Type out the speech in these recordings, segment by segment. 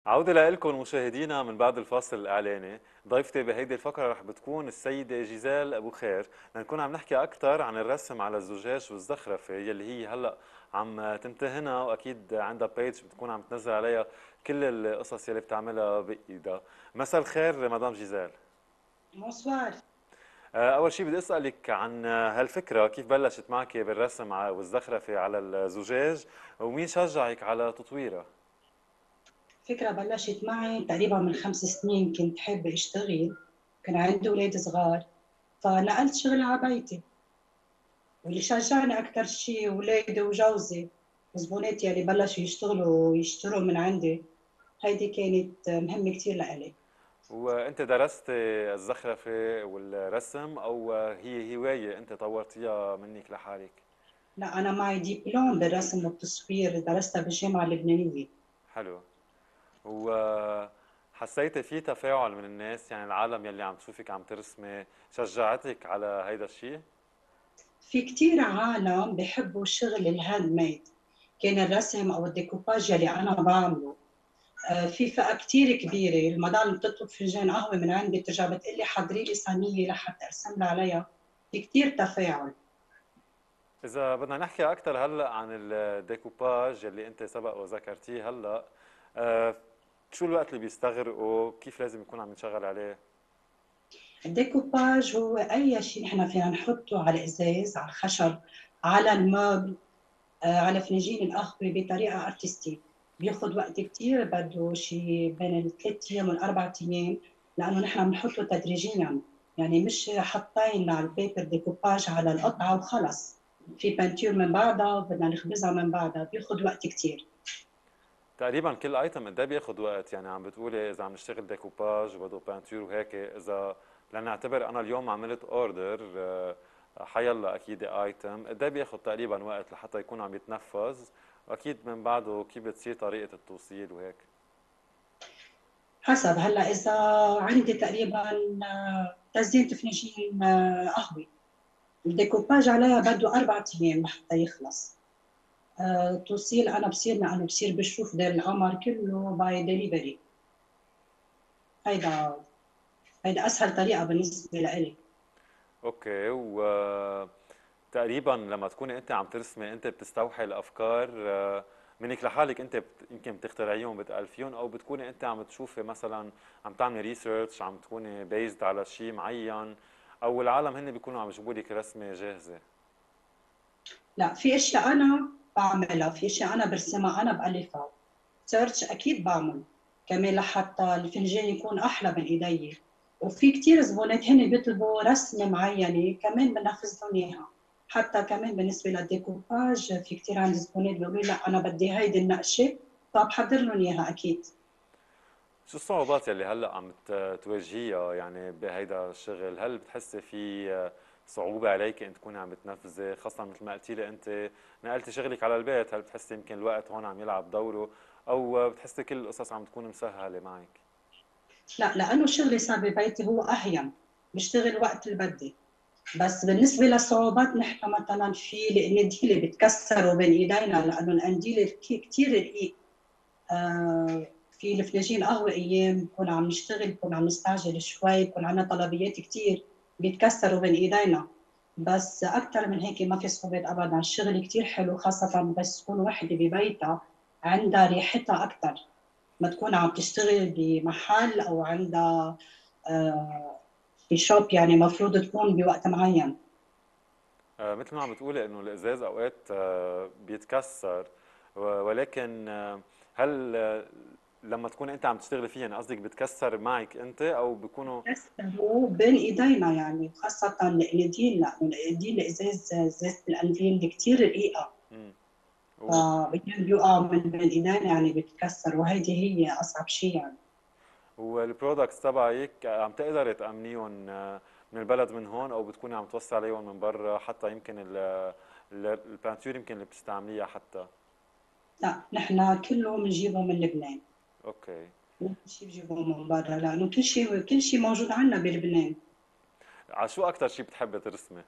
عودة لكم مشاهدينا من بعد الفاصل الإعلاني. ضيفتي بهيدي الفقرة رح بتكون السيدة جيزال أبو خير، لنكون عم نحكي أكثر عن الرسم على الزجاج والزخرفة يلي هي هلأ عم تمتهنها، وأكيد عندها بيج بتكون عم تنزل عليها كل القصص يلي بتعملها بإيدها. مساء الخير مدام جيزال. بونسوار. أول شيء بدي أسألك عن هالفكرة، كيف بلشت معك بالرسم والزخرفة على الزجاج، ومين شجعك على تطويرها؟ فكرة بلشت معي تقريبا من 5 سنين. كنت حابة أشتغل، كان عندي أولاد صغار، فنقلت شغلي على بيتي. واللي شجعني أكثر شيء أولادي وجوزي، زبوناتي اللي بلشوا يشتغلوا ويشتروا من عندي. هيدي كانت مهمة كثير لإلي. وانت درست الزخرفة والرسم، او هي هواية انت طورتيها منك لحالك؟ لا، أنا معي دبلوم بالرسم والتصوير، درستها بالجامعة اللبنانية. حلو. وحسيت في تفاعل من الناس، يعني العالم يلي عم تشوفك عم ترسمي شجعتك على هيدا الشيء؟ في كثير عالم بحبوا الشغل الهاند ميد، كان الرسم أو الديكوباج اللي أنا بعمله. في فئة كتير كبيرة، المدام اللي بتطلب فنجان قهوة من عندي بترجع بتقلي حضري لي صينية لحتى أرسم لها عليها. في كتير تفاعل. اذا بدنا نحكي اكثر هلا عن الديكوباج يلي انت سبق وذكرتيه هلا، آه، شو الوقت اللي بيستغرقه؟ كيف لازم يكون عم ينشغل عليه؟ الديكوباج هو أي شيء نحن فينا نحطه على الإزاز، على الخشب، على الموبل، على فنجين القهوة بطريقة ارتستيك. بياخد وقت كتير، بده شيء بين ال3 أيام وال4 أيام، لأنه نحن بنحطه تدريجيا. يعني مش حاطين على البيبر ديكوباج على القطعة وخلص. في بنتير من بعدها وبدنا نخبزها من بعدها، بياخد وقت كتير. تقريبا كل ايتم قد ايه بياخذ وقت؟ يعني عم بتقولي اذا عم نشتغل ديكوباج وبده بانتور وهيك، اذا لنعتبر انا اليوم عملت اوردر حيلا اكيد ايتم، قد ايه بياخذ تقريبا وقت لحتى يكون عم يتنفذ؟ واكيد من بعده كيف بتصير طريقه التوصيل وهيك. حسب. هلا إذا عندي تقريبا تزيين فنجين قهوة، الديكوباج عليها بده 4 أيام لحتى يخلص. توصيل انا بصير بشوف دير القمر كله باي ديليفري. هيدا هيدا اسهل طريقه بالنسبه لإلي. اوكي. تقريبا لما تكوني انت عم ترسمي، انت بتستوحي الافكار منك لحالك، انت يمكن بتخترعيهم بتالفيهم، او بتكوني انت عم تشوفي مثلا عم تعملي ريسيرش، عم تكوني بيزد على شيء معين، او العالم هن بيكونوا عم يجيبوا لك رسمه جاهزه؟ لا، في اشياء انا بعملها، في اشياء انا برسمها، انا بالفها. سيرش اكيد بعمل كمان لحتى الفنجان يكون احلى من ايدي. وفي كتير زبونات هن بيطلبوا رسمه معينه كمان بنفذ لهم اياها. حتى كمان بالنسبه للديكوباج، في كتير عندي زبونات بيقولوا لي لا انا بدي هيدي النقشه، فبحضر لهم اياها اكيد. شو الصعوبات يلي هلا عم تواجهيها يعني بهيدا الشغل؟ هل بتحسي في صعوبة عليك ان تكوني عم بتنفذي، خاصة مثل ما قلتي لي انت نقلتي شغلك على البيت؟ هل بتحسي يمكن الوقت هون عم يلعب دوره، او بتحسي كل القصص عم تكون مسهلة معك؟ لا، لانه شغلي صار ببيتي هو اهين، بشتغل وقت اللي بدي. بس بالنسبه للصعوبات، نحن مثلا في القنديل بتكسروا بين ايدينا لانه القنديل كثير رقيق. في الفناجين قهوه ايام بكون عم نشتغل، بكون عم نستعجل شوي، بكون عندنا طلبيات كثير، بيتكسروا بين ايدينا. بس اكثر من هيك ما في صعوبات ابدا. الشغل كثير حلو، خاصه بس تكون وحده ببيتها، عندها ريحتها اكثر ما تكون عم تشتغل بمحل او عندها في شوب، يعني مفروض تكون بوقت معين. مثل ما عم بتقولي انه الازاز اوقات بيتكسر، ولكن هل لما تكون انت عم تشتغلي فيه، يعني قصدك بتكسر معك انت او بيكونوا؟ كسروا بين ايدينا يعني، خاصة القنديل، لأنه القنديل الازاز، ازازة القنديل كثير رقيقة، مم. فبيكون بيقع من بين ايدينا يعني بتكسر، وهيدي هي اصعب شيء يعني. والبرودكتس تبعك عم تقدري تأمنيهم من البلد من هون، او بتكوني عم توصي عليهم من برا؟ حتى يمكن البانتور يمكن اللي بتستعمليها حتى. لا، نحن كله بنجيبه من لبنان. اوكي. مو كل شيء بجيبه من برا، لانه كل شيء موجود عندنا بلبنان. على شو اكثر شيء بتحبي ترسمي؟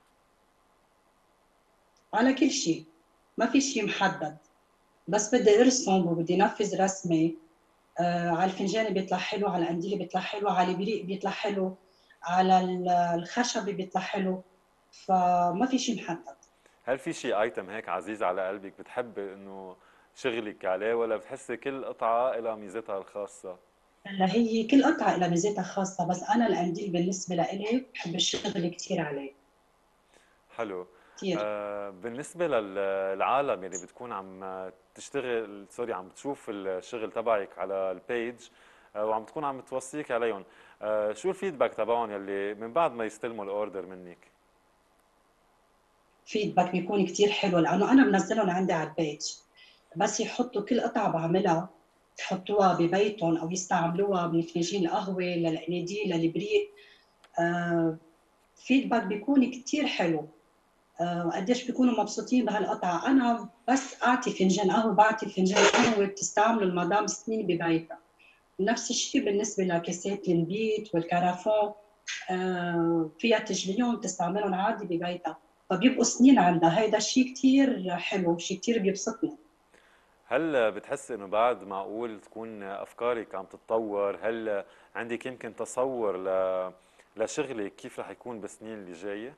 على كل شيء، ما في شيء محدد. بس بدي ارسم وبدي نفذ رسمة، على الفنجان بيطلع حلو، على القنديل بيطلع حلو، على البريق بيطلع حلو، على الخشب بيطلع حلو. فما في شيء محدد. هل في شيء ايتم هيك عزيز على قلبك بتحب انه شغلك عليه، ولا بتحسي كل قطعة لها ميزتها الخاصة؟ هلا هي كل قطعة لها ميزتها خاصة، بس أنا القنديل بالنسبة لإلي بحب الشغل كثير عليه. حلو. كثير. بالنسبة للعالم اللي بتكون عم تشتغل، سوري، عم بتشوف الشغل تبعك على البيج، وعم تكون عم توصيك عليهم، شو الفيدباك تبعهم يلي من بعد ما يستلموا الاوردر منك؟ فيدباك بيكون كثير حلو لأنه أنا منزلهم عندي على البيج، بس يحطوا كل قطعة بعملها يحطوها ببيتهم أو يستعملوها من فنجان القهوة للقناديل للبريق. فيدباك بيكون كثير حلو. وقديش بيكونوا مبسوطين بهالقطعة. أنا بس أعطي فنجان قهوة بعطي فنجان قهوة بتستعمله المدام سنين ببيتها. نفس الشيء بالنسبة لكاسات البيت والكرافون. فيها تجليهم تستعملهم عادي ببيتها، فبيبقوا سنين عندها. هيدا شيء كثير حلو، شيء كثير بيبسطني. هل بتحس انه بعد معقول تكون افكارك عم تتطور؟ هل عندك يمكن تصور لشغلك كيف رح يكون بالسنين اللي جايه؟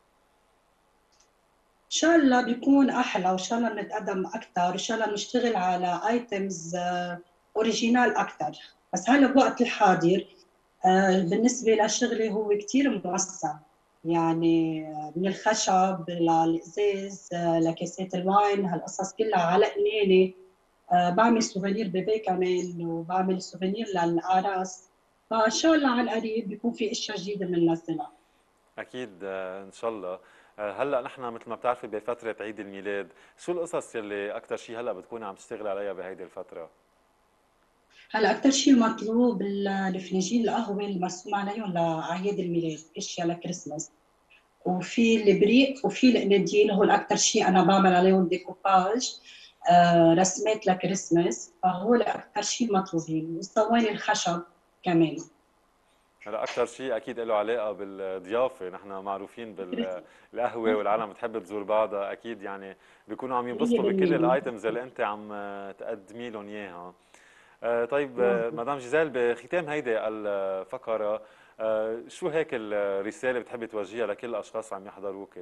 ان شاء الله بيكون احلى، وان شاء الله نتقدم اكثر، وان شاء الله نشتغل على ايتمز اوريجينال اكثر. بس هلا بوقت الحاضر بالنسبه لشغلي هو كثير موسع. يعني من الخشب للازاز لكاسات الواين، هالقصص كلها على قنينه. بعمل سوفينير بيبي كمان، وبعمل سوفينير للاعراس. فان شاء الله عن قريب بيكون في اشياء جديده بننزلها. اكيد، ان شاء الله. هلا نحن مثل ما بتعرفي بفتره عيد الميلاد، شو القصص يلي اكثر شيء هلا بتكوني عم تشتغلي عليها بهيدي الفتره؟ هلا اكثر شيء مطلوب الفناجين القهوه المرسوم عليهم لاعياد الميلاد، اشياء لكريسماس. وفي البريق وفي القناديل، هول اكثر شيء انا بعمل عليهم ديكوباج. رسمات لكريسماس، فهول اكثر شيء مطلوبين. والصواني الخشب كمان. هلا اكثر شيء اكيد له علاقه بالضيافه، نحن معروفين بالقهوه والعالم بتحب تزور بعضها، اكيد يعني بيكونوا عم ينبسطوا بكل 100%. الايتمز اللي انت عم تقدمي لهم اياها. طيب، مظبوط. مدام جيزال، بختام هيدي الفقرة، شو هيك الرسالة بتحبي توجهيها لكل الأشخاص عم يحضروك؟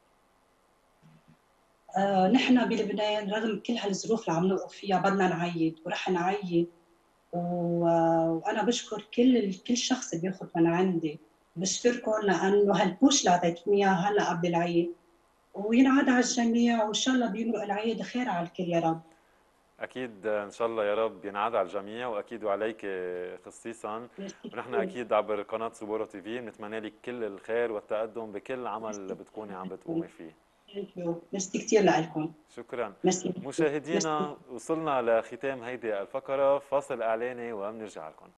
نحن بلبنان رغم كل هالظروف اللي عم نوقف فيها بدنا نعيد ورح نعيد. وانا بشكر كل شخص بياخذ من عندي. بشكركم لانه هالبوش اللي اعطيتوني اياه هلا قبل العيد. وينعاد على الجميع، وان شاء الله بيمرق العيد خير على الكل يا رب. أكيد، إن شاء الله يا رب ينعاد على الجميع، وأكيد وعليك خصيصا. ميرسي ونحن كثير. أكيد عبر قناة سبورة تي في بنتمنى لك كل الخير والتقدم بكل عمل ميرسي بتكوني عم كثير بتقومي فيه. لكم. ميرسي كثير لكم. شكرا. ميرسي كثير. ميرسي. مشاهدينا، وصلنا لختام هيدي الفقرة، فاصل إعلاني وبنرجع لكم.